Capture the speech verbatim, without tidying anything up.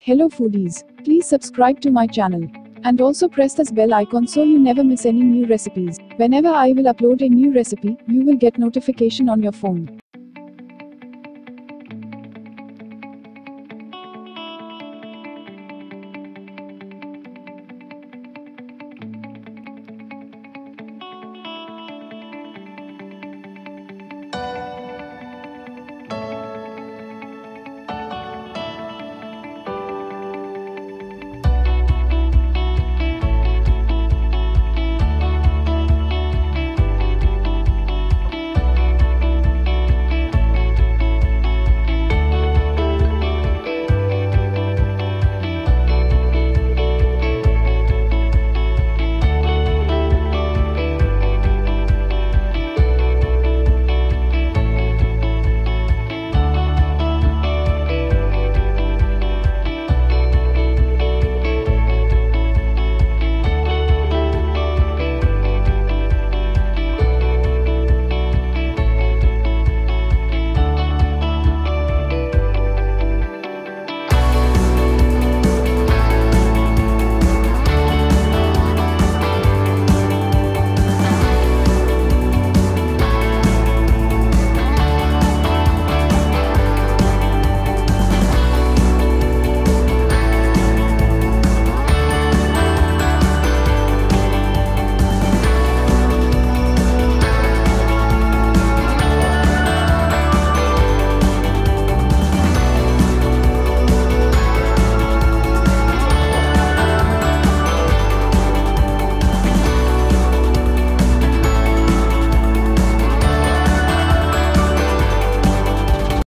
Hello foodies, please subscribe to my channel. And also press this bell icon so you never miss any new recipes. Whenever I will upload a new recipe, you will get notification on your phone.